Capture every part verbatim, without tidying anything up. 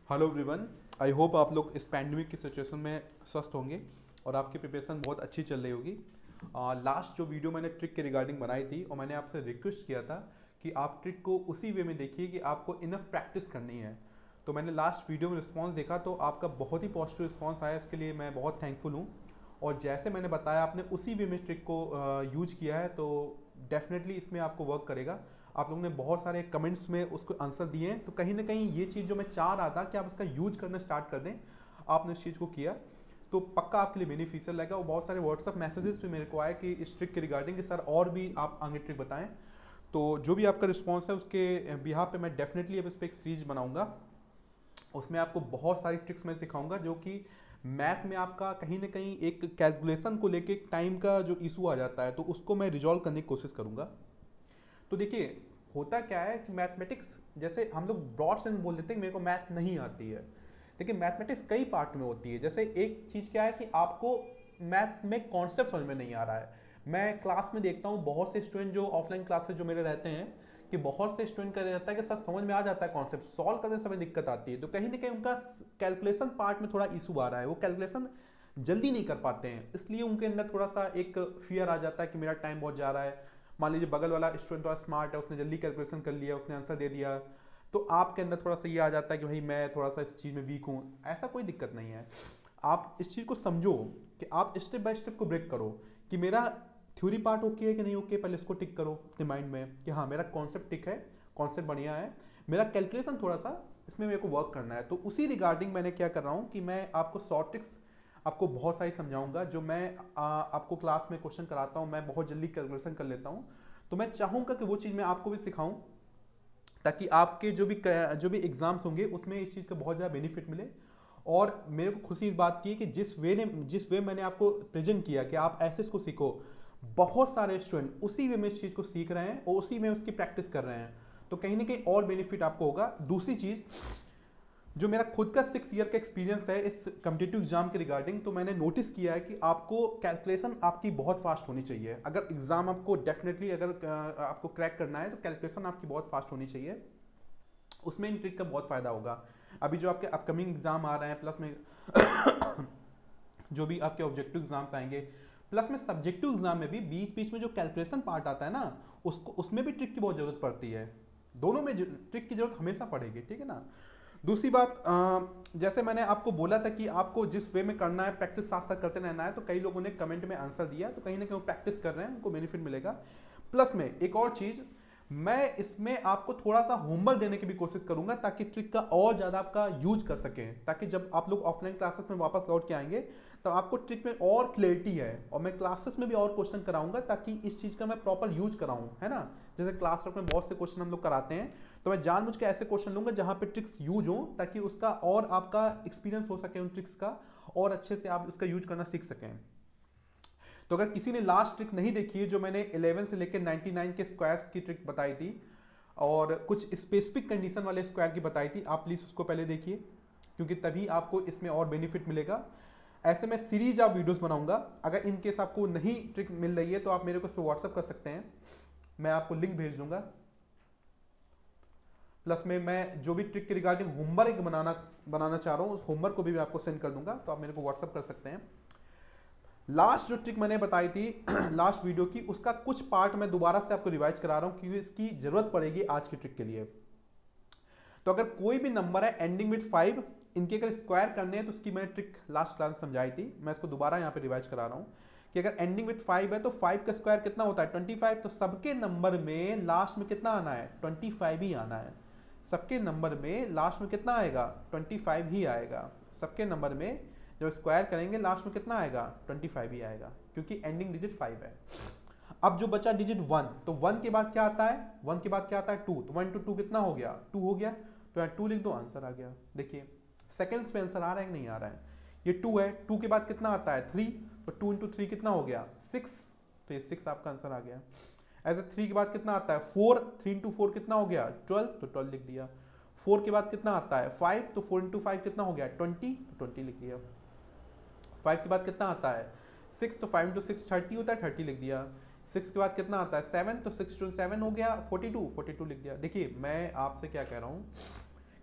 Hello everyone. I hope आप लोग इस पैंडमिक की सिचुएशन में स्वस्थ होंगे और आपकी प्रिपरेशन बहुत अच्छी चल रही होगी। लास्ट जो वीडियो मैंने ट्रिक के रिगार्डिंग बनाई थी और मैंने आपसे रिक्वेस्ट किया था कि आप ट्रिक को उसी वे में देखिए कि आपको इनफ प्रैक्टिस करनी है। तो मैंने लास्ट वीडियो में रिस्पॉन्स देखा तो आपका बहुत ही पॉजिटिव रिस्पॉन्स आया, इसके लिए मैं बहुत थैंकफुल हूँ। और जैसे मैंने बताया आपने उसी वे में ट्रिक को यूज किया है तो डेफिनेटली इसमें आपको वर्क करेगा। आप लोगों ने बहुत सारे कमेंट्स में उसको आंसर दिए हैं, तो कहीं ना कहीं ये चीज़ जो मैं चाह रहा था कि आप इसका यूज करना स्टार्ट कर दें, आपने इस चीज़ को किया तो पक्का आपके लिए बेनिफिशियल रहेगा। और बहुत सारे व्हाट्सअप मैसेजेस भी मेरे को आए कि इस ट्रिक के रिगार्डिंग कि सर और भी आप आगे ट्रिक बताएं। तो जो भी आपका रिस्पॉन्स है उसके बिहार पे मैं डेफिनेटली अब इस पर एक सीरीज बनाऊंगा। उसमें आपको बहुत सारी ट्रिक्स मैं सिखाऊंगा जो कि मैथ में आपका कहीं ना कहीं एक कैलकुलेशन को लेके टाइम का जो इशू आ जाता है तो उसको मैं रिजॉल्व करने की कोशिश करूंगा। तो देखिए होता क्या है कि मैथमेटिक्स जैसे हम लोग ब्रॉड सेंस बोल देते हैं कि मेरे को मैथ नहीं आती है, लेकिन मैथमेटिक्स कई पार्ट में होती है। जैसे एक चीज़ क्या है कि आपको मैथ में कॉन्सेप्ट समझ में नहीं आ रहा है। मैं क्लास में देखता हूँ बहुत से स्टूडेंट जो ऑफलाइन क्लासेस जो मेरे रहते हैं कि बहुत से स्टूडेंट का रहता है कि सर समझ में आ जाता है, कॉन्सेप्ट सॉल्व करने समय दिक्कत आती है। तो कहीं ना कहीं उनका कैलकुलेशन पार्ट में थोड़ा इशू आ रहा है, वो कैलकुलेशन जल्दी नहीं कर पाते हैं, इसलिए उनके अंदर थोड़ा सा एक फियर आ जाता है कि मेरा टाइम बहुत जा रहा है। मान लीजिए बगल वाला स्टूडेंट थोड़ा स्मार्ट है, उसने जल्दी कैलकुलेशन कर लिया, उसने आंसर दे दिया, तो आपके अंदर थोड़ा सा ये आ जाता है कि भाई मैं थोड़ा सा इस चीज़ में वीक हूँ। ऐसा कोई दिक्कत नहीं है। आप इस चीज़ को समझो कि आप स्टेप बाय स्टेप को ब्रेक करो कि मेरा थ्योरी पार्ट ओके है कि नहीं ओके, पहले इसको टिक करो अपने माइंड में कि हाँ मेरा कॉन्सेप्ट टिक है, कॉन्सेप्ट बढ़िया है, मेरा कैलकुलेशन थोड़ा सा इसमें मेरे को वर्क करना है। तो उसी रिगार्डिंग मैंने क्या कर रहा हूँ कि मैं आपको शॉर्ट ट्रिक्स आपको बहुत सारी समझाऊंगा जो मैं आ, आपको क्लास में क्वेश्चन कराता हूँ। मैं बहुत जल्दी कैलकुलेशन कर लेता हूँ, तो मैं चाहूँगा कि वो चीज़ मैं आपको भी सिखाऊं ताकि आपके जो भी जो भी एग्जाम्स होंगे उसमें इस चीज़ का बहुत ज़्यादा बेनिफिट मिले। और मेरे को खुशी इस बात की है कि जिस वे ने जिस वे मैंने आपको प्रेजेंट किया कि आप ऐसे इसको सीखो, बहुत सारे स्टूडेंट उसी वे में इस चीज़ को सीख रहे हैं और उसी में उसकी प्रैक्टिस कर रहे हैं, तो कहीं ना कहीं और बेनिफिट आपको होगा। दूसरी चीज़ जो मेरा खुद का सिक्स ईयर का एक्सपीरियंस है इस कम्पिटिटिव एग्जाम के रिगार्डिंग, तो मैंने नोटिस किया है कि आपको कैलकुलेशन आपकी बहुत फास्ट होनी चाहिए। अगर एग्जाम आपको डेफिनेटली अगर आपको क्रैक करना है तो कैलकुलेशन आपकी बहुत फास्ट होनी चाहिए, उसमें इन ट्रिक का बहुत फायदा होगा। अभी जो आपके अपकमिंग एग्जाम आ रहे हैं, प्लस में जो भी आपके ऑब्जेक्टिव एग्जाम्स आएंगे, प्लस में सब्जेक्टिव एग्जाम में भी बीच बीच में जो कैलकुलेशन पार्ट आता है ना, उसको उसमें भी ट्रिक की बहुत जरूरत पड़ती है। दोनों में ट्रिक की जरूरत हमेशा पड़ेगी, ठीक है ना। दूसरी बात, जैसे मैंने आपको बोला था कि आपको जिस वे में करना है प्रैक्टिस साथ साथ करते रहना है, तो कई लोगों ने कमेंट में आंसर दिया, तो कहीं ना कहीं वो प्रैक्टिस कर रहे हैं, उनको बेनिफिट मिलेगा। प्लस में एक और चीज़, मैं इसमें आपको थोड़ा सा होमवर्क देने की भी कोशिश करूंगा ताकि ट्रिक का और ज़्यादा आपका यूज कर सकें, ताकि जब आप लोग ऑफलाइन क्लासेस में वापस लौट के आएंगे तो आपको ट्रिक में और क्लैरिटी है। और मैं क्लासेस में भी और क्वेश्चन कराऊंगा ताकि इस चीज़ का मैं प्रॉपर यूज कराऊं, है ना। जैसे क्लास वर्क में बहुत से क्वेश्चन हम लोग कराते हैं, तो मैं जानबूझ के ऐसे क्वेश्चन लूंगा जहां पे ट्रिक्स यूज हो, ताकि उसका और आपका एक्सपीरियंस हो सके उन ट्रिक्स का, और अच्छे से आप उसका यूज करना सीख सकें। तो अगर किसी ने लास्ट ट्रिक नहीं देखी है जो मैंने इलेवन से लेकर नाइन्टी नाइन के स्क्वायर्स की ट्रिक बताई थी और कुछ स्पेसिफिक कंडीशन वाले स्क्वायर की बताई थी, आप प्लीज़ उसको पहले देखिए, क्योंकि तभी आपको इसमें और बेनिफिट मिलेगा। ऐसे मैं सीरीज ऑफ वीडियोस बनाऊंगा। अगर इन केस आपको नहीं ट्रिक मिल रही है तो आप मेरे को इस पर व्हाट्सअप कर सकते हैं, मैं आपको लिंक भेज दूंगा। प्लस में मैं जो भी ट्रिक के रिगार्डिंग होमवर्क बनाना बनाना चाह रहा हूँ उस होमवर्क को भी मैं आपको सेंड कर दूंगा, तो आप मेरे को व्हाट्सअप कर सकते हैं। लास्ट जो ट्रिक मैंने बताई थी लास्ट वीडियो की, उसका कुछ पार्ट मैं दोबारा से आपको रिवाइज करा रहा हूं क्योंकि इसकी जरूरत पड़ेगी आज की ट्रिक के लिए। तो अगर कोई भी नंबर है एंडिंग विद फाइव, इनके अगर स्क्वायर करने हैं तो उसकी मैंने ट्रिक लास्ट क्लास समझाई थी, मैं इसको दोबारा यहाँ पे रिवाइज करा रहा हूँ कि अगर एंडिंग विद फाइव है तो फाइव का स्क्वायर कितना होता है ट्वेंटी फाइव, तो सबके नंबर में लास्ट में कितना आना है ट्वेंटी फाइव ही आना है। सबके नंबर में लास्ट में कितना आएगा ट्वेंटी फाइव ही आएगा। सबके नंबर में जब स्क्वायर करेंगे लास्ट में कितना आएगा ट्वेंटी फाइव ही आएगा, क्योंकि एंडिंग डिजिट फाइव है। अब जो बचा डिजिट वन, तो वन के बाद क्या आता है वन के बाद क्या आता है टू, तो वन टू टू कितना हो गया टू हो गया, तो यहाँ टू लिख दो, आंसर आ गया। देखिए सेकेंड्स पे आंसर आ रहा है कि नहीं आ रहा है, ये टू है, टू के बाद कितना आता है थ्री, तो टू इंटू थ्री कितना हो गया सिक्स, तो ये सिक्स आपका आंसर आ गया। ऐसे थ्री के बाद कितना आता है फोर, थ्री इंटू फोर कितना हो गया ट्वेल्व, तो ट्वेल्व लिख दिया। फोर के बाद कितना आता है फाइव, तो फोर इंटू फाइव कितना हो गया ट्वेंटी, तो ट्वेंटी लिख दिया। फाइव के बाद कितना आता है सिक्स, तो फाइव इंटू सिक्स थर्टी होता है, थर्टी लिख दिया। सिक्स के बाद कितना आता है सेवन, तो सिक्स टू सेवन हो गया फोर्टी टू, फोर्टी टू लिख दिया। देखिए मैं आपसे क्या कह रहा हूँ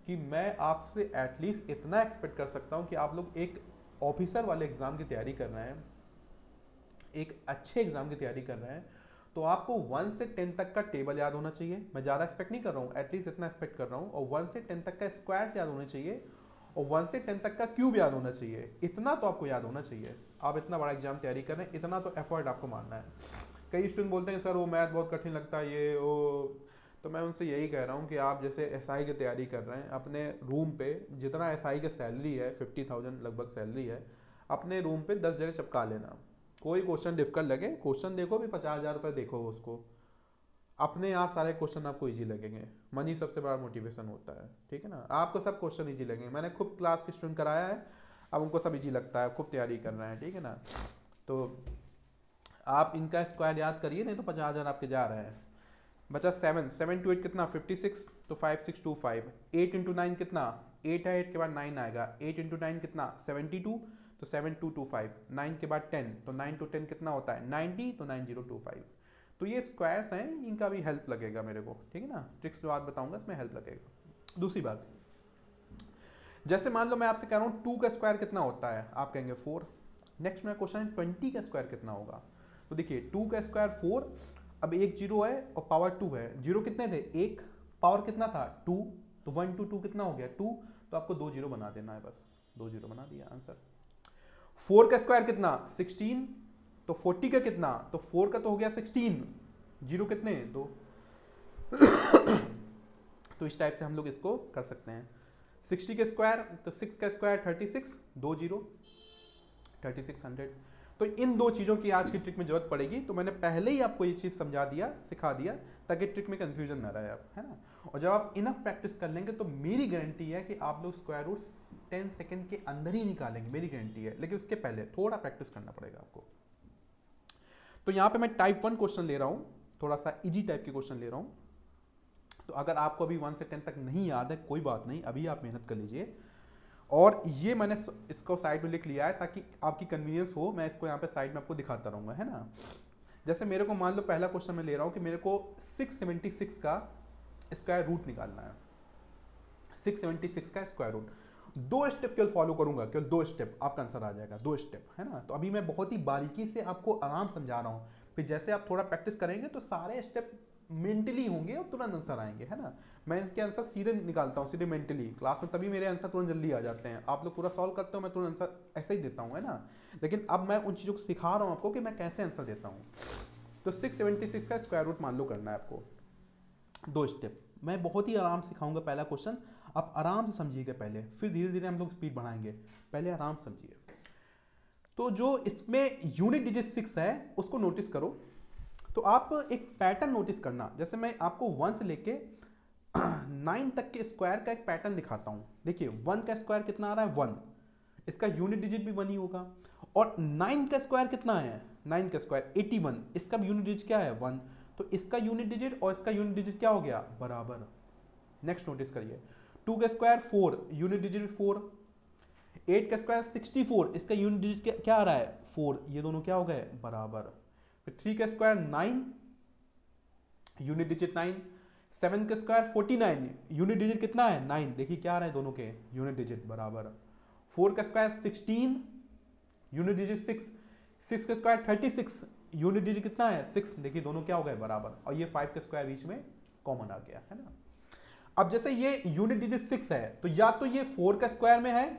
कि मैं आपसे एटलीस्ट इतना एक्सपेक्ट कर सकता हूँ कि आप लोग एक ऑफिसर वाले एग्ज़ाम की तैयारी कर रहे हैं, एक अच्छे एग्ज़ाम की तैयारी कर रहे हैं, तो आपको वन से टेन तक का टेबल याद होना चाहिए। मैं ज़्यादा एक्सपेक्ट नहीं कर रहा हूँ, एटलीस्ट इतना एक्सपेक्ट कर रहा हूँ। और वन से टेन तक का स्क्वायर्स याद होने चाहिए, और वन से टेन तक का क्यूब याद होना चाहिए। इतना तो आपको याद होना चाहिए। आप इतना बड़ा एग्जाम तैयारी कर रहे हैं, इतना तो एफर्ट आपको मारना है। कई स्टूडेंट बोलते हैं सर वो मैथ बहुत कठिन लगता है, ये वो, तो मैं उनसे यही कह रहा हूँ कि आप जैसे एसआई की तैयारी कर रहे हैं, अपने रूम पे जितना एसआई की सैलरी है, फिफ्टी थाउजेंड लगभग सैलरी है, अपने रूम पे दस जगह चिपका लेना। कोई क्वेश्चन डिफिकल्ट लगे, क्वेश्चन देखो भी पचास हज़ार रुपये देखो उसको, अपने आप सारे क्वेश्चन आपको इजी लगेंगे। मनी सबसे बड़ा मोटिवेशन होता है, ठीक है ना। आपको सब क्वेश्चन इजी लगेंगे। मैंने खूब क्लास के स्टूडेंट कराया है, अब उनको सब इजी लगता है, खूब तैयारी कर रहे हैं, ठीक है ना। तो आप इनका स्क्वायर याद करिए, नहीं तो पचास हज़ार आपके जा रहे हैं। बचा सेवन, सेवन टू एट कितना, फिफ्टी सिक्स, तो five six two five. Eight into nine कितना, एट है, एट के बाद नाइन आएगा। एट इंटू नाइन कितना, सेवेंटी टू, तो seven two two five. Nine के बाद टेन, तो नाइन टू टेन कितना होता है, नाइन्टी, तो नाइन जीरो टू फाइव। तो ये स्क्वायर्स हैं, इनका भी हेल्प लगेगा मेरे को, ठीक है ना। ट्रिक्स जो आज बताऊंगा इसमें हेल्प लगेगा। दूसरी बात, जैसे मान लो मैं आपसे कह रहा हूँ टू का स्क्वायर कितना होता है, आप कहेंगे फोर। नेक्स्ट मेरा क्वेश्चन है ट्वेंटी का स्क्वायर कितना होगा। तो देखिए टू का स्क्वायर फोर, अब एक जीरो है और पावर टू है। जीरो कितने थे, एक, पावर कितना था, टू, तो वन टू टू कितना हो गया, टू, तो आपको दो जीरो बना देना है, बस दो जीरो बना दिया आंसर। फोर का स्क्वायर कितना, सिक्सटीन, तो फोर्टी का कितना, तो फोर का तो हो गया सिक्सटीन, जीरो कितने, दो। तो इस टाइप से हम लोग इसको कर सकते हैं। सिक्सटी का स्क्वायर, तो सिक्स का स्क्वायर थर्टी सिक्स, दो जीरो, थर्टी सिक्स हंड्रेड। तो इन दो चीज़ों की आज की ट्रिक में जरूरत पड़ेगी, तो मैंने पहले ही आपको ये चीज़ समझा दिया, सिखा दिया, ताकि ट्रिक में कंफ्यूजन ना रहे आप, है ना। और जब आप इनफ प्रैक्टिस कर लेंगे तो मेरी गारंटी है कि आप लोग स्क्वायर रूट टेन सेकेंड के अंदर ही निकालेंगे, मेरी गारंटी है। लेकिन उसके पहले थोड़ा प्रैक्टिस करना पड़ेगा आपको। तो यहाँ पे मैं टाइप वन क्वेश्चन ले रहा हूँ, थोड़ा सा इजी टाइप के क्वेश्चन ले रहा हूँ। तो अगर आपको अभी वन से टेन तक नहीं याद है, कोई बात नहीं, अभी आप मेहनत कर लीजिए। और ये मैंने इसको साइड में लिख लिया है ताकि आपकी कन्वीनियंस हो, मैं इसको यहाँ पे साइड में आपको दिखाता रहूँगा, है ना। जैसे मेरे को मान लो पहला क्वेश्चन मैं ले रहा हूँ कि मेरे को सिक्स सेवेंटी सिक्स का स्क्वायर रूट निकालना है। सिक्स सेवेंटी सिक्स का स्क्वायर रूट, दो स्टेप केवल फॉलो करूंगा, केवल दो स्टेप, आपका आंसर आ जाएगा, दो स्टेप, है ना। तो अभी मैं बहुत ही बारीकी से आपको आराम समझा रहा हूँ, फिर जैसे आप थोड़ा प्रैक्टिस करेंगे तो सारे स्टेप मेंटली होंगे और तुरंत आंसर आएंगे, है ना। मैं इसके आंसर सीधे निकालता हूँ, सीधे मेंटली क्लास में, तभी मेरे आंसर तुरंत जल्दी आ जाते हैं। आप लोग पूरा सॉल्व करते हो, मैं तुरंत आंसर ऐसे ही देता हूँ, है ना। लेकिन अब मैं उन चीज़ों को सिखा रहा हूँ आपको कि मैं कैसे आंसर देता हूँ। तो सिक्स सेवेंटी सिक्स का स्क्वायर रूट मान लो करना है आपको, दो स्टेप। मैं बहुत ही आराम सिखाऊंगा पहला क्वेश्चन, आप आराम से समझिएगा पहले, फिर धीरे धीरे हम लोग स्पीड बढ़ाएंगे, पहले आराम समझिए। तो जो इसमें यूनिट डिजिट सिक्स है उसको नोटिस करो। तो आप एक पैटर्न नोटिस करना, जैसे मैं आपको वन से लेके नाइन तक के स्क्वायर का एक पैटर्न दिखाता हूँ। देखिए वन का स्क्वायर कितना आ रहा है, वन, इसका यूनिट डिजिट भी वन ही होगा। और नाइन का स्क्वायर कितना है, नाइन का स्क्वायर एटी वन, इसका भी यूनिट डिजिट क्या है, वन। तो इसका यूनिट डिजिट और इसका यूनिट डिजिट क्या हो गया, बराबर। नेक्स्ट नोटिस करिए, टू का square four, unit digit four. Eight का स्क्वायर सिक्सटी फोर, इसका यूनिट डिजिट क्या आ रहा है, फोर, ये दोनों क्या हो गए, बराबर। फिर थ्री का square nine, unit digit nine. Seven का square forty nine, unit digit कितना है, नाइन, देखिए क्या आ रहा है दोनों के यूनिट डिजिट बराबर। फोर का square sixteen, unit digit six. Six का square thirty six, unit digit कितना है, सिक्स, देखिए दोनों क्या हो गए, बराबर। और ये फाइव का स्क्वायर बीच में कॉमन आ गया, है ना। अब जैसे ये यूनिट डिजिट सिक्स है, तो या तो ये फोर का स्क्वायर में है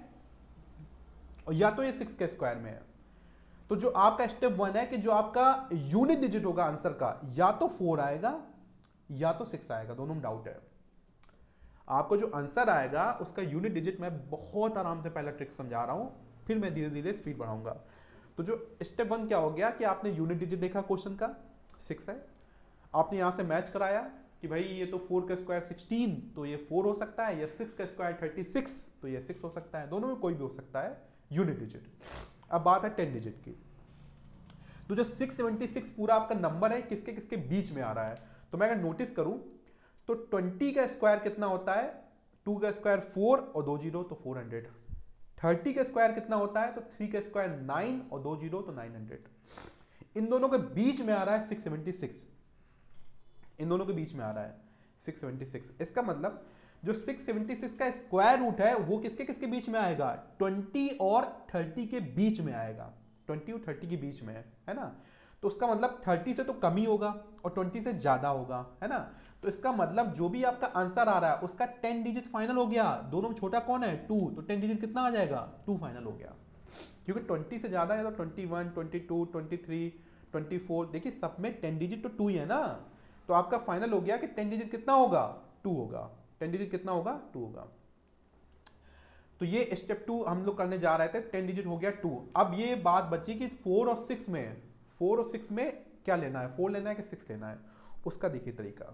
और या तो ये सिक्स के स्क्वायर में है। तो जो आपका स्टेप वन है कि जो आपका यूनिट डिजिट होगा आंसर का, या तो फोर आएगा या तो सिक्स आएगा, दोनों में डाउट है। आपको जो आंसर आएगा उसका यूनिट डिजिट मैं बहुत आराम से पहला ट्रिक समझा रहा हूं, फिर मैं धीरे धीरे स्पीड बढ़ाऊंगा। तो जो स्टेप वन क्या हो गया कि आपने यूनिट डिजिट देखा क्वेश्चन का, सिक्स है, आपने यहां से मैच कराया कि भाई ये तो फोर का स्क्वायर सिक्सटीन, तो ये फोर हो सकता है, या सिक्स का स्क्वायर थर्टी सिक्स, तो ये सिक्स हो सकता है, दोनों में कोई भी हो सकता है यूनिट डिजिट। अब बात है टेन डिजिट की। तो जो सिक्स सेवेंटी सिक्स पूरा आपका नंबर है, किसके किसके बीच में आ रहा है। तो मैं अगर नोटिस करूं तो ट्वेंटी का स्क्वायर कितना होता है, टू का स्क्वायर फोर और दो जीरो तो फोर हंड्रेड। थर्टी का स्क्वायर कितना होता है, तो थ्री का स्क्वायर नाइन और दो जीरो तो नाइन हंड्रेड। इन दोनों के बीच में आ रहा है सिक्स सेवेंटी सिक्स, इन दोनों के बीच में आ रहा है सिक्स सेवेंटी सिक्स। इसका मतलब जो सिक्स सेवेंटी सिक्स का स्क्वायर रूट है वो किसके किसके बीच में आएगा, ट्वेंटी और थर्टी के बीच में आएगा, ट्वेंटी और थर्टी के बीच में है, है ना। तो उसका मतलब थर्टी से तो कम ही होगा और ट्वेंटी से ज्यादा होगा, है ना। तो इसका मतलब जो भी आपका आंसर आ रहा है उसका टेन डिजिट फाइनल हो गया। दोनों में छोटा कौन है, टू, तो टेन डिजिट कितना आ जाएगा, टू फाइनल हो गया। क्योंकि ट्वेंटी से ज्यादा है तो twenty one, twenty two, twenty three, twenty four, देखिए सब में टेन डिजिट तो टू ही है ना। तो आपका फाइनल हो गया कि टेन डिजिट कितना होगा, टू होगा। टेन डिजिट कितना होगा, टू होगा। तो ये स्टेप टू हम लोग करने जा रहे थे, टेन डिजिट हो गया टू। अब ये बात बची कि फोर और सिक्स में, फोर और सिक्स में क्या लेना है, फोर लेना है कि सिक्स लेना है, उसका देखिए तरीका।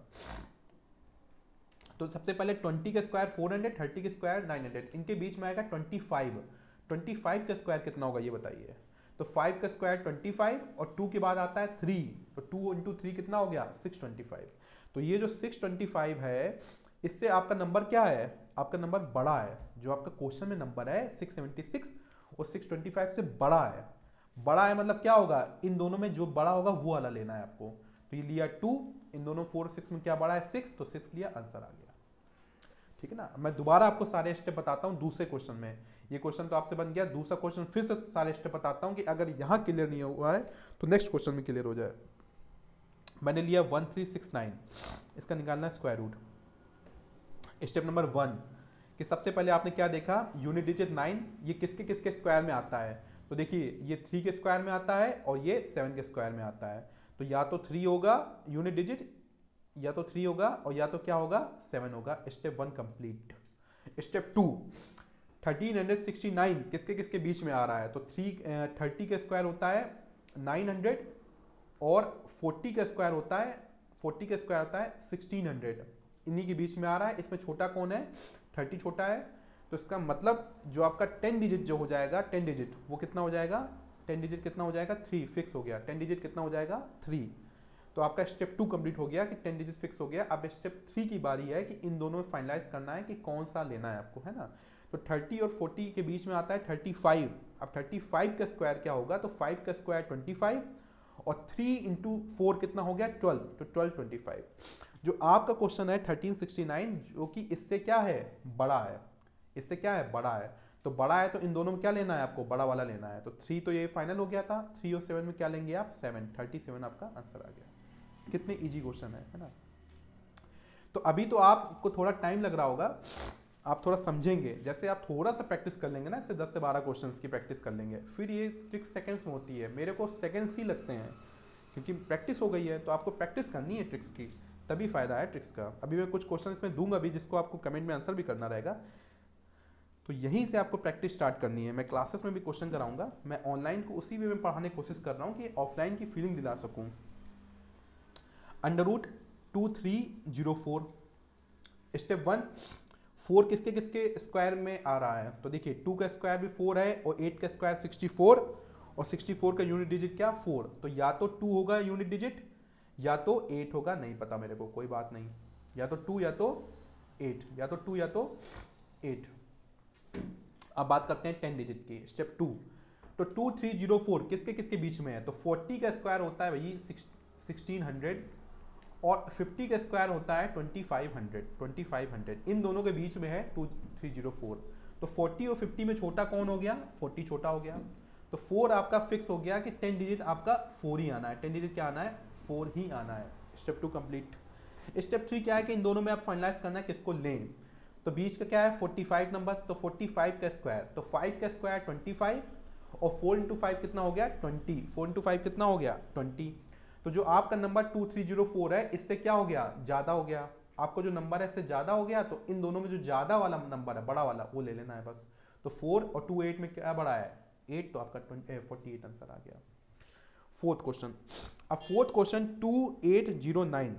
तो सबसे पहले ट्वेंटी का स्क्वायर फोर हंड्रेड, थर्टी का स्क्वायर नाइन हंड्रेड, इनके बीच में आएगा ट्वेंटी फाइव। ट्वेंटी फाइव का स्क्वायर कितना होगा ये बताइए। तो फाइव का स्क्वायर ट्वेंटी फाइव और टू के बाद आता है थ्री, तो टू इंटू थ्री कितना हो गया, सिक्स ट्वेंटी फाइव। तो ये जो सिक्स ट्वेंटी फाइव है इससे आपका नंबर क्या है, आपका नंबर बड़ा है। जो आपका क्वेश्चन में नंबर है सिक्स सेवेंटी सिक्स और सिक्स ट्वेंटी फाइव से बड़ा है। बड़ा है मतलब क्या होगा, इन दोनों में जो बड़ा होगा वो वाला लेना है आपको। तो ये लिया टू, इन दोनों फोर सिक्स में क्या बड़ा है, सिक्स, तो सिक्स लिया, आंसर आ गया। ठीक है ना। मैं दोबारा आपको सारे स्टेप बताता हूँ दूसरे क्वेश्चन में। ये क्वेश्चन तो आपसे बन गया, दूसरा क्वेश्चन फिर से सारे स्टेप बताता हूँ कि अगर यहाँ क्लियर नहीं हुआ है तो नेक्स्ट क्वेश्चन में क्लियर हो जाए। मैंने लिया वन थ्री सिक्स नाइन, इसका निकालना है square root. Step number one कि सबसे पहले आपने क्या देखा, यूनिट डिजिट नाइन, ये किसके किसके स्क्वायर में आता है। तो देखिए ये थ्री के स्क्वायर में आता है और ये सेवन के स्क्वायर में आता है। तो या तो थ्री होगा यूनिट डिजिट, या तो थ्री होगा और या तो क्या होगा, सेवन होगा। Step one complete. Step two, thirteen hundred sixty nine किसके किसके बीच में आ रहा है। तो थ्री थर्टी का स्क्वायर होता है नाइन हंड्रेड और फोर्टी का स्क्वायर होता है, फोर्टी का स्क्वायर होता है सिक्सटीन हंड्रेड, इन्हीं के बीच में आ रहा है। इसमें छोटा कौन है, थर्टी छोटा है। तो इसका मतलब जो आपका टेन डिजिट जो हो जाएगा, टेन डिजिट वो कितना हो जाएगा, टेन डिजिट कितना हो जाएगा, थ्री, फिक्स हो गया। टेन डिजिट कितना हो जाएगा, थ्री। तो आपका स्टेप टू कंप्लीट हो गया कि टेन डिजिट फिक्स हो गया। अब स्टेप थ्री की बारी है कि इन दोनों में फाइनलाइज करना है कि कौन सा लेना है आपको, है ना। तो थर्टी और फोर्टी के बीच में आता है थर्टी फाइव। अब थर्टी फाइव का स्क्वायर क्या होगा, तो फाइव का स्क्वायर ट्वेंटी फाइव और थ्री इंटू फोर कितना हो गया, ट्वेल्व, तो ट्वेल्व ट्वेंटी फाइव। जो आपका क्वेश्चन है थर्टीन सिक्सटी नाइन जो कि इससे क्या है, बड़ा है, इससे क्या है, बड़ा है। तो बड़ा है तो इन दोनों में क्या लेना है आपको, बड़ा वाला लेना है। तो थ्री तो ये फाइनल हो गया था, थ्री और सेवन में क्या लेंगे आप, सेवन, थर्टी सेवन आपका आंसर आ गया। कितने इजी क्वेश्चन है, है ना। तो अभी तो आपको थोड़ा टाइम लग रहा होगा, आप थोड़ा समझेंगे। जैसे आप थोड़ा सा प्रैक्टिस कर लेंगे ना, इससे दस से बारह क्वेश्चंस की प्रैक्टिस कर लेंगे, फिर ये ट्रिक्स सेकंड्स में होती है। मेरे को सेकंड्स ही लगते हैं क्योंकि प्रैक्टिस हो गई है। तो आपको प्रैक्टिस करनी है ट्रिक्स की, तभी फायदा है ट्रिक्स का। अभी मैं कुछ क्वेश्चन इसमें दूंगा भी जिसको आपको कमेंट में आंसर भी करना रहेगा। तो यहीं से आपको प्रैक्टिस स्टार्ट करनी है। मैं क्लासेस में भी क्वेश्चन कराऊंगा, मैं ऑनलाइन को उसी वे में पढ़ाने की कोशिश कर रहा हूँ कि ऑफलाइन की फीलिंग दिला सकूँ। Under root two three zero four. Step one, four किसके किसके स्क्वायर में आ रहा है। तो देखिए टू का स्क्वायर भी फोर है और एट का स्क्वायर सिक्सटी फोर और सिक्सटी फोर का यूनिट डिजिट क्या, फोर। तो या तो टू होगा यूनिट डिजिट या तो एट होगा, नहीं पता मेरे को, कोई बात नहीं। या तो टू या तो एट, या तो टू या तो एट। अब बात करते हैं टेन डिजिट की। स्टेप टू, तो टू थ्री जीरो फोर किसके किसके बीच में है। तो फोर्टी का स्क्वायर होता है भाई सिक्सटीन हंड्रेड और फिफ्टी का स्क्वायर होता है twenty five hundred, twenty five hundred, इन दोनों के बीच में है टू थ्री जीरो फोर। तो फोर्टी और फिफ्टी में छोटा कौन हो गया, फोर्टी छोटा हो गया। तो फोर आपका फिक्स हो गया कि टेन डिजिट आपका फोर ही आना है। टेन डिजिट क्या आना है, फोर ही आना है। Step two complete. Step three क्या है कि इन दोनों में आप फाइनलाइज करना है किसको लें। तो बीच का क्या है फोर्टी फाइव नंबर, तो फोर्टी फाइव का स्क्वायर, तो फाइव का स्क्वायर ट्वेंटी फाइव और फोर इंटू फाइव कितना हो गया, ट्वेंटी, फोर इंटू फाइव कितना हो गया, ट्वेंटी। तो जो आपका number two three zero four है इससे क्या हो गया, ज्यादा हो गया। आपको जो नंबर है इससे ज्यादा हो गया, तो इन दोनों में जो ज्यादा वाला नंबर है, बड़ा वाला, वो ले लेना है बस। तो फोर और टू एट में क्या बड़ा है, एट, तो आपका फोर्टी एट आंसर आ गया। Fourth question. अब fourth question two eight zero nine,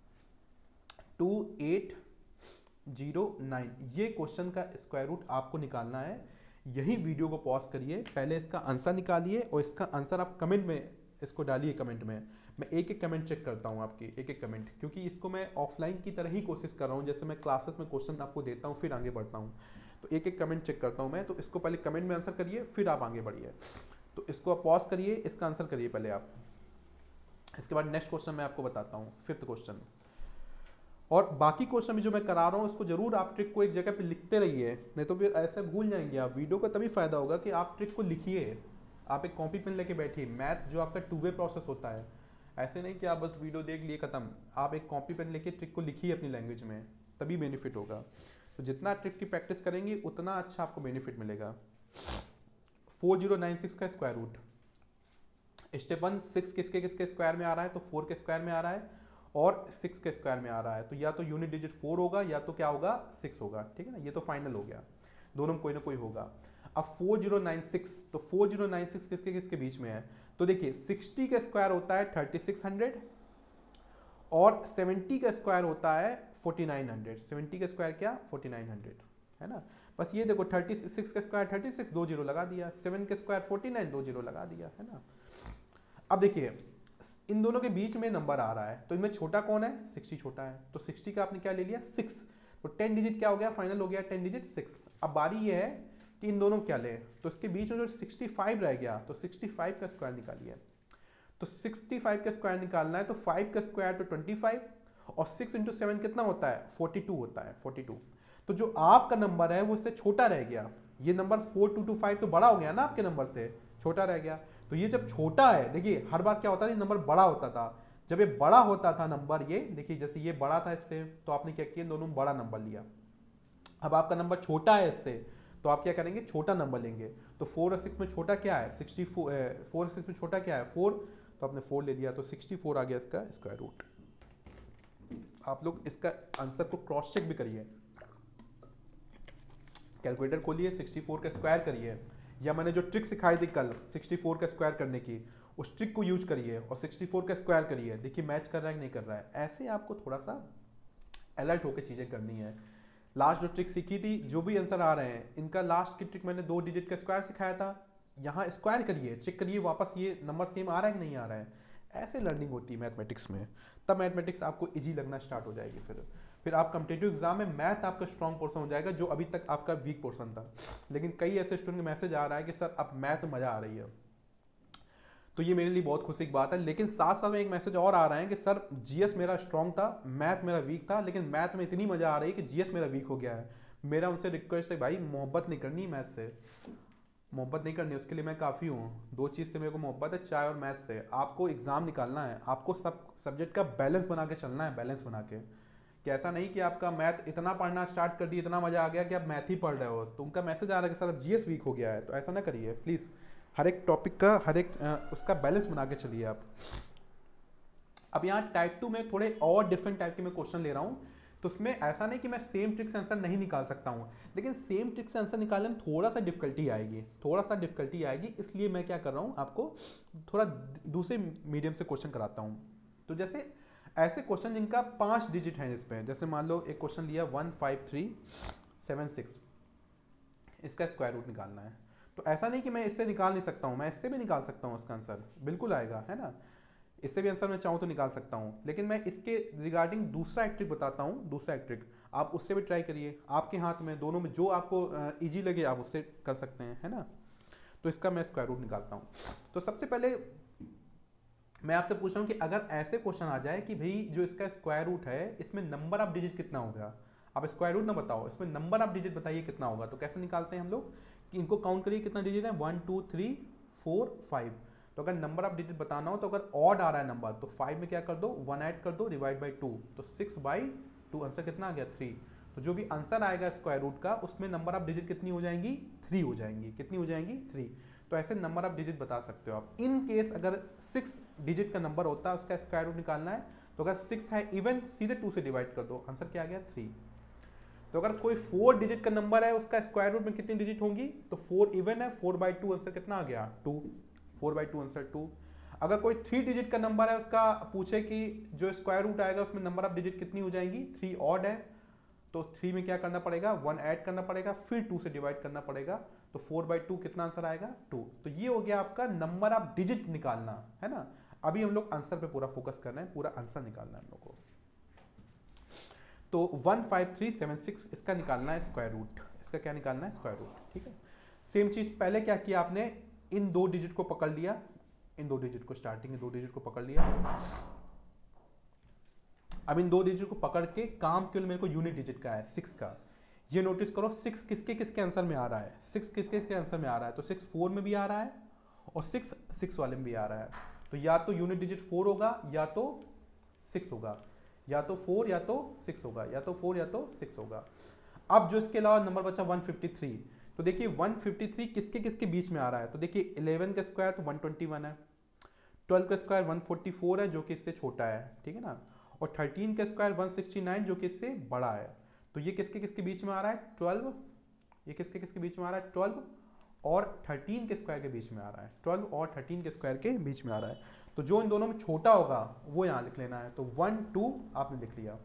two eight zero nine, ये क्वेश्चन का स्क्वायर रूट आपको निकालना है। यही वीडियो को पॉज करिए, पहले इसका आंसर निकालिए और इसका आंसर आप कमेंट में इसको डालिए कमेंट में। मैं एक एक कमेंट चेक करता हूँ आपकी, एक एक कमेंट, क्योंकि इसको मैं ऑफलाइन की तरह ही कोशिश कर रहा हूँ। जैसे मैं क्लासेस में क्वेश्चन आपको देता हूँ फिर आगे बढ़ता हूँ, तो एक एक कमेंट चेक करता हूँ मैं। तो इसको पहले कमेंट में आंसर करिए फिर आप आगे बढ़िए। तो इसको आप पॉज करिए, इसका आंसर करिए पहले आप, इसके बाद नेक्स्ट क्वेश्चन मैं आपको बताता हूँ, फिफ्थ क्वेश्चन। और बाकी क्वेश्चन भी जो मैं करा रहा हूँ उसको जरूर आप ट्रिक को एक जगह पे लिखते रहिए, नहीं तो फिर ऐसे भूल जाएंगे आप। वीडियो का तभी फायदा होगा कि आप ट्रिक को लिखिए, आप एक कॉपी पेन लेके बैठिए। मैथ जो आपका टू वे प्रोसेस होता है, ऐसे नहीं कि आप बस वीडियो देख लिए खत्म। आप एक कॉपी पेन लेके ट्रिक को लिखिए अपनी लैंग्वेज में, तभी बेनिफिट होगा। तो जितना ट्रिक की प्रैक्टिस करेंगे उतना अच्छा आपको बेनिफिट मिलेगा। फोर जीरो नाइन सिक्स का square root, step one, six किसके किसके स्क्वायर में आ रहा है, तो फोर के स्क्वायर में आ रहा है और सिक्स के स्क्वायर में आ रहा है, तो या तो यूनिट डिजिट फोर होगा या तो क्या होगा, सिक्स होगा, ठीक है ना। ये तो फाइनल हो गया, दोनों में कोई ना कोई होगा। अब फोर जीरो नाइन सिक्स, तो फोर जीरो नाइन सिक्स किसके किसके बीच में है, तो देखिए सिक्सटी का स्क्वायर होता है थर्टी सिक्स हंड्रेड और सेवेंटी का स्क्वायर होता है फोर्टी नाइन हंड्रेड। सेवेंटी का स्क्वायर क्या, फोर्टी नाइन हंड्रेड, है ना। बस ये देखो थर्टी सिक्स का स्क्वायर थर्टी सिक्स, दो जीरो लगा दिया, सेवन का स्क्वायर फोर्टी नाइन, दो जीरो लगा दिया, है ना। अब देखिए इन दोनों के बीच में नंबर आ रहा है, तो इनमें छोटा कौन है, सिक्सटी छोटा है, तो सिक्सटी का आपने क्या ले लिया, सिक्स, तो टेन डिजिट क्या हो गया, फाइनल हो गया टेन डिजिट सिक्स। अब बारी ये है कि इन दोनों क्या ले, तो इसके बीच में जो सिक्सटी फाइव रह गया, तो सिक्सटी फाइव का स्क्वायर निकालिए। तो सिक्सटी फाइव का स्क्वायर निकालना है, तो फाइव का स्क्वायर तो ट्वेंटी फाइव और सिक्स इंटू सेवन कितना होता है, फोर्टी टू होता है, फोर्टी टू। तो जो आपका नंबर है वो इससे छोटा रह गया, ये number four two two five तो बड़ा हो गया ना आपके नंबर से, छोटा रह गया। तो ये जब छोटा है, देखिए हर बार क्या होता है, नंबर बड़ा होता था, जब ये बड़ा होता था नंबर, ये देखिए जैसे ये बड़ा था इससे, तो आपने क्या किया, दोनों बड़ा नंबर लिया। अब आपका नंबर छोटा है इससे, तो आप क्या करेंगे, छोटा नंबर लेंगे। तो फोर और सिक्स में छोटा क्या है, सिक्सटी फोर, फोर सिक्स में छोटा क्या है, फोर, तो आपने फोर ले लिया, तो सिक्सटी फोर आ गया इसका स्क्वायर रूट। आप लोग इसका आंसर को क्रॉस चेक भी करिए, कैलकुलेटर खोलिए, सिक्सटी फोर का स्क्वायर करिए, या मैंने जो ट्रिक सिखाई थी कल सिक्सटी फोर का स्क्वायर करने की, उस ट्रिक को यूज करिए और सिक्सटी फोर का स्क्वायर करिए, देखिए मैच कर रहा है कि नहीं कर रहा है। ऐसे आपको थोड़ा सा अलर्ट होकर चीज़ें करनी है। लास्ट जो ट्रिक सीखी थी, जो भी आंसर आ रहे हैं इनका, लास्ट की ट्रिक मैंने दो डिजिट का स्क्वायर सिखाया था, यहाँ स्क्वायर करिए, चेक करिए वापस ये नंबर सेम आ रहा है कि नहीं आ रहा है। ऐसे लर्निंग होती है मैथमेटिक्स में, तब मैथमेटिक्स आपको इजी लगना स्टार्ट हो जाएगी। फिर फिर आप कॉम्पिटिटिव एग्जाम में मैथ आपका स्ट्रॉन्ग पोर्सन हो जाएगा, जो अभी तक आपका वीक पोर्सन था। लेकिन कई ऐसे स्टूडेंट का मैसेज आ रहा है कि सर अब मैथ में मज़ा आ रही है, तो ये मेरे लिए बहुत खुशी की बात है। लेकिन साथ साथ में एक मैसेज और आ रहा है कि सर जीएस मेरा स्ट्रॉन्ग था, मैथ मेरा वीक था, लेकिन मैथ में इतनी मज़ा आ रही है कि जीएस मेरा वीक हो गया है। मेरा उनसे रिक्वेस्ट है, भाई मोहब्बत नहीं करनी मैथ से, मोहब्बत नहीं करनी, उसके लिए मैं काफ़ी हूँ। दो चीज़ से मेरे को मोहब्बत है, चाय और मैथ से। आपको एग्ज़ाम निकालना है, आपको सब सब्जेक्ट का बैलेंस बना के चलना है, बैलेंस बना के, कि ऐसा नहीं कि आपका मैथ इतना पढ़ना स्टार्ट कर दिया, इतना मज़ा आ गया कि आप मैथ ही पढ़ रहे हो, तो उनका मैसेज आ रहा है कि सर अब जीएस वीक हो गया है। तो ऐसा ना करिए प्लीज़, हर एक टॉपिक का हर एक आ, उसका बैलेंस बना के चलिए आप। अब यहाँ टाइप टू में थोड़े और डिफरेंट टाइप के मैं क्वेश्चन ले रहा हूँ, तो उसमें ऐसा नहीं कि मैं सेम ट्रिक से आंसर नहीं निकाल सकता हूँ, लेकिन सेम ट्रिक से आंसर निकालने में थोड़ा सा डिफिकल्टी आएगी, थोड़ा सा डिफिकल्टी आएगी। इसलिए मैं क्या कर रहा हूँ, आपको थोड़ा दूसरे मीडियम से क्वेश्चन कराता हूँ। तो जैसे ऐसे क्वेश्चन जिनका पाँच डिजिट हैं इसमें, जैसे मान लो एक क्वेश्चन लिया one five three seven six, इसका स्क्वायर रूट निकालना है। तो ऐसा नहीं कि मैं इससे निकाल नहीं सकता हूँ, मैं इससे भी निकाल सकता हूँ, इसका आंसर बिल्कुल आएगा, है ना। इससे भी आंसर मैं चाहूँ तो निकाल सकता हूँ, लेकिन मैं इसके रिगार्डिंग दूसरा एक ट्रिक बताता हूँ, दूसरा एक ट्रिक आप उससे भी ट्राई करिए, आपके हाथ में, दोनों में जो आपको ईजी लगे आप उससे कर सकते हैं, है ना। तो इसका मैं स्क्वायर रूट निकालता हूँ। तो सबसे पहले मैं आपसे पूछ रहा हूँ कि अगर ऐसे क्वेश्चन आ जाए कि भाई जो इसका स्क्वायर रूट है इसमें नंबर ऑफ डिजिट कितना होगा, आप स्क्वायर रूट ना बताओ, इसमें नंबर ऑफ डिजिट बताइए कितना होगा। तो कैसे निकालते हैं हम लोग, कि इनको काउंट करिए कितना डिजिट है, one two three four five. तो अगर नंबर ऑफ डिजिट बताना हो, तो अगर ऑड आ रहा है नंबर, तो फाइव में क्या कर दो, वन ऐड कर दो, डिवाइड बाई टू, तो सिक्स बाई टू, आंसर कितना आ गया, थ्री। तो जो भी आंसर आएगा स्क्वायर रूट का, उसमें नंबर ऑफ डिजिट कितनी हो जाएंगी, थ्री हो जाएंगी। कितनी हो जाएंगी, थ्री। तो ऐसे नंबर ऑफ डिजिट बता सकते हो आप। इन केस अगर सिक्स डिजिट का नंबर होता है, उसका स्क्वायर रूट निकालना है, तो अगर सिक्स है इवन, सीधे टू से डिवाइड कर दो, आंसर क्या आ गया, थ्री। तो अगर कोई फोर डिजिट का नंबर है, उसका स्क्वायर रूट में कितनी डिजिट होंगी, तो फोर इवन है, फोर बाई टू, आंसर कितना आ गया, two. Four by two answer two. अगर कोई थ्री डिजिट का नंबर है, उसका पूछे कि जो स्क्वायर रूट आएगा उसमें नंबर ऑफ डिजिट कितनी हो जाएंगी, थ्री ऑड है, तो थ्री में क्या करना पड़ेगा, वन ऐड करना पड़ेगा, फिर टू से डिवाइड करना पड़ेगा, तो फोर बाई टू कितना आंसर आएगा, टू। तो ये हो गया आपका नंबर ऑफ डिजिट निकालना, है ना। अभी हम लोग आंसर पे पूरा फोकस कर रहे हैं, पूरा आंसर निकालना है हम लोग को। तो one five three seven six इसका निकालना है स्क्वायर रूट, इसका क्या निकालना है, स्क्वायर रूट, ठीक है। सेम चीज पहले क्या किया आपने, इन दो डिजिट को पकड़ लिया, इन दो डिजिट को, स्टार्टिंग में दो डिजिट को पकड़ लिया, अब इन दो डिजिट को पकड़ के काम केवल मेरे को यूनिट डिजिट का है, सिक्स का। ये नोटिस करो सिक्स किसके किसके आंसर में आ रहा है, सिक्स किसके किसके आंसर में आ रहा है, तो सिक्स फोर में भी आ रहा है और सिक्स सिक्स वाले में भी आ रहा है। तो या तो यूनिट डिजिट फोर होगा या तो सिक्स होगा, या तो फोर या तो सिक्स होगा, या तो फोर या तो सिक्स होगा। अब जो इसके अलावा नंबर बचा वन फिफ्टी थ्री, तो देखिए वन फिफ्टी थ्री किसके किसके बीच में आ रहा है, तो देखिए इलेवन का स्क्वायर तो वन ट्वेंटी वन है, ट्वेल्व का स्क्वायर वन फोर्टी फोर है जो कि इससे छोटा है, ठीक है ना, और थर्टीन का स्क्वायर वन सिक्सटी नाइन जो कि इससे बड़ा है। तो ये किसके किसके बीच में आ रहा है, ट्वेल्व, ये किसके किसके बीच में आ रहा है, ट्वेल्व और थर्टीन के स्क्वायर के बीच में आ रहा है, ट्वेल्व और थर्टीन के स्क्वायर के बीच में आ रहा है। तो जो इन दोनों में छोटा होगा वो यहाँ लिख लेना है, तो वन टू आपने लिख लिया।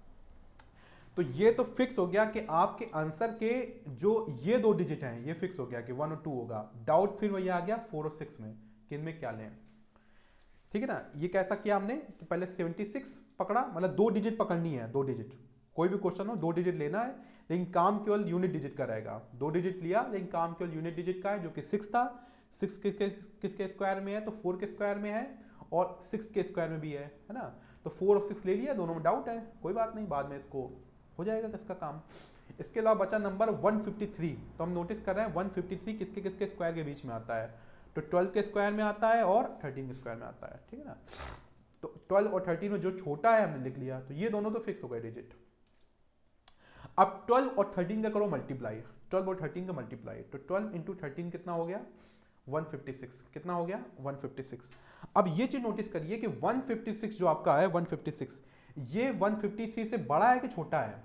तो ये तो फिक्स हो गया कि आपके आंसर के जो ये दो डिजिट हैं ये फिक्स हो गया कि वन और टू होगा। डाउट फिर वही आ गया फोर और सिक्स में कि इनमें क्या लें, ठीक है ना। ये कैसा किया हमने कि पहले सेवेंटी सिक्स पकड़ा, मतलब दो डिजिट पकड़नी है, दो डिजिट, कोई भी क्वेश्चन हो दो डिजिट लेना है, लेकिन काम केवल यूनिट डिजिट का रहेगा। दो डिजिट लिया लेकिन काम केवल यूनिट डिजिट का है, जो कि सिक्स था। सिक्स किसके किसके स्क्वायर में है, तो फोर के स्क्वायर में है और सिक्स के स्क्वायर में भी है, है ना। तो फोर और सिक्स ले लिया, दोनों में डाउट है, कोई बात नहीं, बाद में इसको हो जाएगा किसका काम। इसके अलावा बचा नंबर वन फिफ्टी थ्री, तो हम नोटिस कर रहे हैं वन फिफ्टी थ्री किसके किसके स्क्वायर के बीच में आता है, तो ट्वेल्व के स्क्वायर में आता है और थर्टीन के स्क्वायर में आता है, ठीक है ना। तो ट्वेल्व और थर्टीन में जो छोटा है हमने लिख लिया, तो ये दोनों तो फिक्स हो गए डिजिट। अब ट्वेल्व और थर्टीन का करो मल्टीप्लाई, ट्वेल्व और थर्टीन का मल्टीप्लाई, तो ट्वेल्व इंटू थर्टीन कितना हो गया, वन फिफ्टी सिक्स, कितना हो गया, वन फिफ्टी सिक्स। अब ये चीज नोटिस करिए कि वन फिफ्टी सिक्स जो आपका है वन फिफ्टी सिक्स, ये वन फिफ्टी थ्री से बड़ा है कि छोटा है।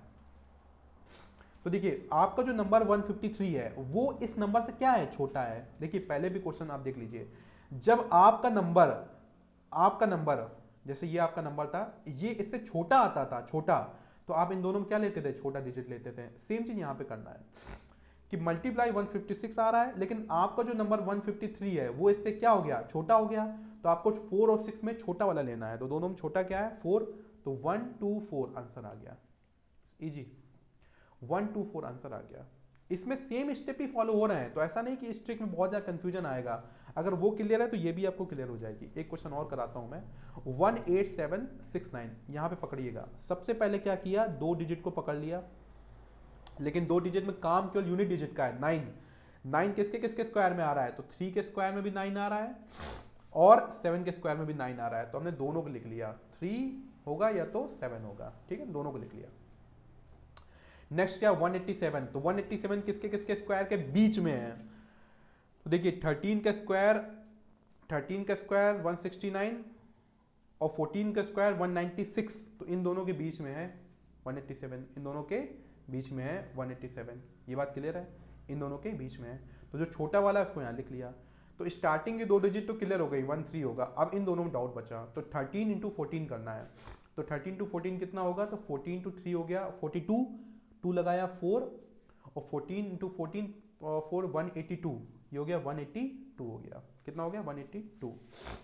तो देखिए आपका जो नंबर वन फिफ्टी थ्री है वो इस नंबर से क्या है, छोटा है। देखिए पहले भी क्वेश्चन आप देख लीजिए, जब आपका नंबर आपका नंबर जैसे ये आपका नंबर था, ये इससे छोटा आता था, छोटा, तो आप इन दोनों में क्या लेते थे, छोटा डिजिट लेते थे। सेम चीज यहां पे करना है कि मल्टीप्लाई वन फिफ्टी सिक्स आ रहा है, लेकिन आपका जो नंबर वन फिफ्टी थ्री है वो इससे क्या हो गया, छोटा हो गया। तो आपको फोर और सिक्स में छोटा वाला लेना है, तो दोनों में छोटा क्या है, फोर, तो वन टू फोर आंसर आ गया, easy, one two four answer आ गया। इसमें सेम स्टेप ही फॉलो हो रहे हैं, तो ऐसा नहीं कि इस ट्रिक में बहुत ज्यादा कंफ्यूजन आएगा। अगर वो क्लियर है तो ये भी आपको क्लियर हो जाएगी। एक क्वेश्चन और कराता हूं मैं, one eight seven six nine, यहां पे पकड़िएगा। सबसे पहले क्या किया, दो डिजिट को पकड़ लिया, लेकिन दो डिजिट में काम केवल यूनिट डिजिट का है, नाइन। नाइन किसके किसके स्क्वायर में आ रहा है, तो थ्री के स्क्वायर में भी नाइन आ रहा है और सेवन के स्क्वायर में भी नाइन आ रहा है। तो हमने दोनों को लिख लिया, थ्री होगा या तो सेवन होगा, ठीक है, दोनों को लिख लिया। नेक्स्ट क्या, वन एट्टी सेवन, तो वन एट्टी सेवन किसके किसके स्क्वायर के बीच में है, तो देखिए थर्टीन का स्क्वायर थर्टीन का स्क्वायर वन सिक्सटी नाइन और फोर्टीन का स्क्वायर वन नाइंटी सिक्स, तो इन दोनों के बीच में है वन एट्टी सेवन, इन दोनों के बीच में है वन एट्टी सेवन। ये बात क्लियर है, इन दोनों के बीच में है। तो जो छोटा वाला है उसको यहाँ लिख लिया। तो स्टार्टिंग की दो डिजिट तो क्लियर हो गई, वन थ्री होगा। अब इन दोनों में डाउट बचा, तो थर्टीन इंटू फोर्टीन करना है। तो थर्टीन टू फोर्टीन कितना होगा, तो फोर्टीन टू थ्री हो गया फोर्टी टू, टू लगाया फोर, और fourteen into fourteen four one eighty two, ये हो गया वन एटी टू हो गया, कितना हो गया, वन एटी टू।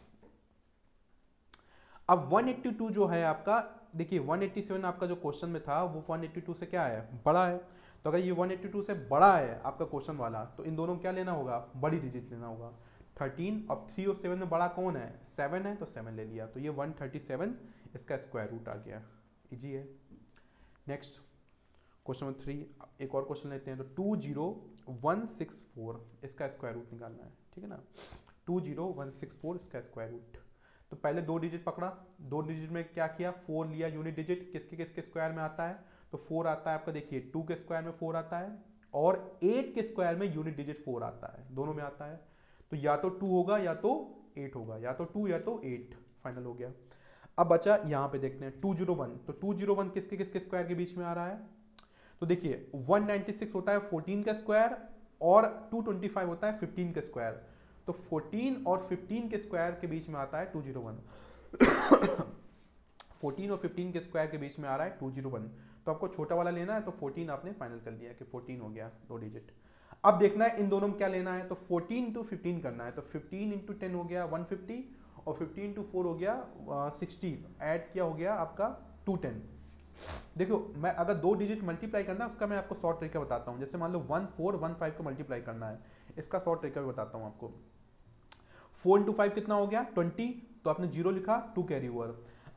अब वन एटी टू जो है आपका, देखिए वन एट्टी सेवन आपका जो क्वेश्चन में था वो वन एट्टी टू से क्या है, बड़ा है। तो अगर ये वन एट्टी टू से बड़ा है आपका क्वेश्चन वाला, तो इन दोनों में क्या लेना होगा, बड़ी डिजिट लेना होगा, थर्टीन। अब थ्री और सेवन में बड़ा कौन है, सेवन है, तो सेवन ले लिया। तो ये वन थर्टी सेवन इसका स्क्वायर रूट आ गया, इजी है। नेक्स्ट क्वेश्चन नंबर थ्री, एक और क्वेश्चन लेते हैं। तो two zero one six four इसका स्क्वायर रूट निकालना है, ठीक है ना। Two zero one six four इसका स्क्वायर रूट। तो पहले दो डिजिट पकड़ा, दो डिजिट में क्या किया, फोर लिया यूनिट डिजिट, किसके किसके स्क्वायर में आता है, तो फोर आता है आपका, देखिए टू के स्क्वायर में फोर आता है और एट के स्क्वायर में यूनिट डिजिट फोर आता है, दोनों में आता है। तो या तो टू होगा या तो एट होगा, या तो टू या तो एट, फाइनल हो गया। अब बचा यहाँ पे देखते हैं टू जीरो वन, तो टू जीरो वन किसके किसके स्क्वायर के बीच में आ रहा है, तो देखिए वन नाइंटी सिक्स होता है फोर्टीन का स्क्वायर और टू ट्वेंटी फाइव होता है फिफ्टीन का स्क्वायर। तो फोर्टीन और फिफ्टीन के स्क्वायर के बीच में आता है टू जीरो वन। फोर्टीन और फिफ्टीन के स्क्वायर के बीच में आ रहा है टू जीरो वन। तो आपको छोटा वाला लेना है, तो फोर्टीन आपने फाइनल कर लिया कि फोर्टीन हो गया, दो डिजिट। अब देखना है इन दोनों में क्या लेना है, तो फोर्टीन इंटू फिफ्टीन करना है। तो फिफ्टीन इंटू टेन हो गया वन फिफ्टी और फिफ्टीन इंटू फोर हो गया सिक्सटी, ऐड किया हो गया आपका टू टेन। देखो मैं अगर दो डिजिट मल्टीप्लाई करना है उसका मैं आपको शॉर्ट तरीका बताता हूँ। जैसे मान लो वन फोर वन फाइव को मल्टीप्लाई करना है, इसका शॉर्ट तरीका भी बताता हूँ आपको। फोर इंटू फाइव कितना हो गया, ट्वेंटी, तो आपने जीरो लिखा, टू कैरी ओवर।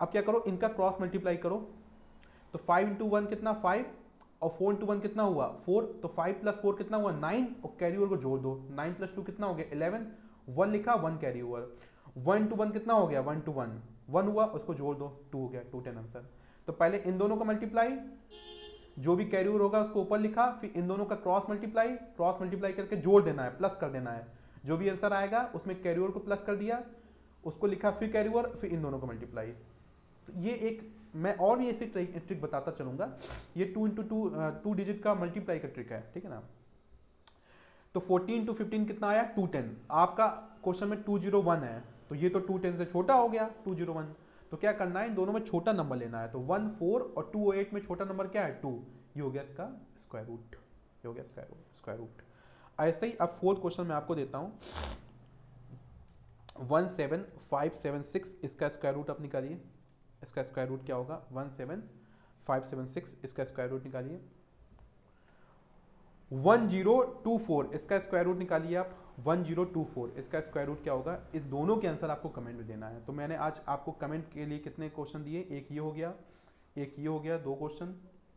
अब क्या करो, इनका क्रॉस मल्टीप्लाई करो, तो फाइव इंटू वन कितना फाइव, और फोर इंटू वन कितना हुआ फोर, तो फाइव प्लस फोर कितना हुआ नाइन, और कैरी ओवर को जोड़ दो, नाइन प्लस टू कितना हो गया इलेवन, वन लिखा one carry over, one two one कितना हो गया वन टू वन, वन हुआ उसको जोड़ दो, टू हो गया, टू टेन आंसर। तो पहले इन दोनों का मल्टीप्लाई, जो भी कैरी ओवर होगा उसको ऊपर लिखा, फिर इन दोनों का क्रॉस मल्टीप्लाई, क्रॉस मल्टीप्लाई करके जोड़ देना है, प्लस कर देना है, जो भी आंसर आएगा उसमें कैरी ओवर को प्लस कर दिया, उसको लिखा फिर कैरी ओवर, फिर इन दोनों का मल्टीप्लाई। तो ये एक मैं और भी ऐसे ट्रिक ट्रिक बताता चलूंगा, ये two into two two digit का मल्टीप्लाई का ट्रिक है, ठीक है ना। तो फोर्टीन टू फिफ्टीन कितना आया टू टेन, आपका क्वेश्चन में टू जीरो वन है, तो ये तो टू टेन से छोटा हो गया टू जीरो वन, तो क्या करना है इन दोनों में छोटा नंबर लेना है, तो वन फोर और टू एट में छोटा नंबर क्या है टू, ये हो गया इसका स्क्वायर रूट, ये हो गया स्क्वायर रूट स्क्वायर रूट। ऐसे ही अब फोर्थ क्वेश्चन मैं आपको देता हूँ, one seven five seven six, इसका स्क्वायर रूट आप निकालिए, इसका स्क्वायर रूट क्या होगा one seven five seven six, इसका स्क्वायर रूट निकालिए, वन जीरो टू फोर, इसका स्क्वायर रूट निकालिए आप, वन जीरो टू फोर, इसका स्क्वायर रूट क्या होगा, इस दोनों के आंसर आपको कमेंट में देना है। तो मैंने आज आपको कमेंट के लिए कितने क्वेश्चन दिए, एक ये हो गया, एक ये हो गया, दो क्वेश्चन,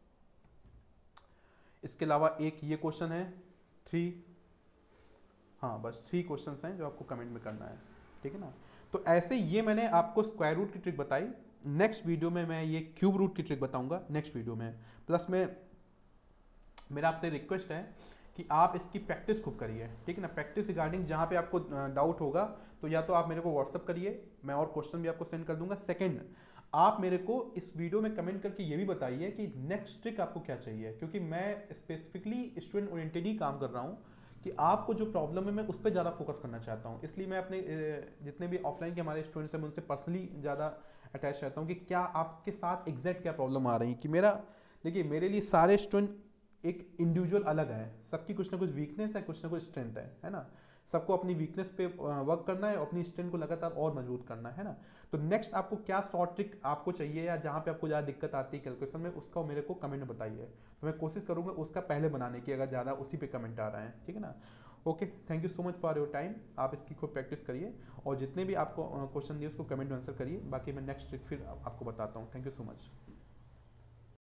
इसके अलावा एक ये क्वेश्चन है, थ्री, हाँ बस थ्री क्वेश्चंस हैं जो आपको कमेंट में करना है, ठीक है ना। तो ऐसे ये मैंने आपको स्क्वायर रूट की ट्रिक बताई, नेक्स्ट वीडियो में मैं ये क्यूब रूट की ट्रिक बताऊंगा नेक्स्ट वीडियो में। प्लस में मेरा आपसे रिक्वेस्ट है कि आप इसकी प्रैक्टिस खूब करिए, ठीक है ना। प्रैक्टिस रिगार्डिंग जहाँ पे आपको डाउट होगा तो या तो आप मेरे को व्हाट्सअप करिए, मैं और क्वेश्चन भी आपको सेंड कर दूंगा। सेकंड, आप मेरे को इस वीडियो में कमेंट करके ये भी बताइए कि नेक्स्ट ट्रिक आपको क्या चाहिए, क्योंकि मैं स्पेसिफिकली स्टूडेंट ओरिएंटेड ही काम कर रहा हूँ कि आपको जो प्रॉब्लम है मैं उस पर ज़्यादा फोकस करना चाहता हूँ। इसलिए मैं अपने जितने भी ऑफलाइन के हमारे स्टूडेंट्स हैं मैं उनसे पर्सनली ज़्यादा अटैच रहता हूँ कि क्या आपके साथ एग्जैक्ट क्या प्रॉब्लम आ रही है। कि मेरा देखिए, मेरे लिए सारे स्टूडेंट एक इंडिविजुअल अलग है, सबकी कुछ ना कुछ वीकनेस है, कुछ ना कुछ स्ट्रेंथ है, है ना। सबको अपनी वीकनेस पे वर्क करना है, अपनी स्ट्रेंथ को लगातार और मजबूत करना है ना। तो नेक्स्ट आपको क्या शॉर्ट ट्रिक आपको चाहिए, या जहाँ पे आपको ज़्यादा दिक्कत आती है कैलकुलेशन में, उसका मेरे को कमेंट में बताइए, तो मैं कोशिश करूँगा उसका पहले बनाने की, अगर ज़्यादा उसी पे कमेंट आ रहा है, ठीक है ना। Okay, thank you so much for your time. आप इसकी खूब प्रैक्टिस करिए और जितने भी आपको क्वेश्चन दिए उसको कमेंट में आंसर करिए। बाकी मैं नेक्स्ट ट्रिक फिर आपको बताता हूँ। Thank you so much.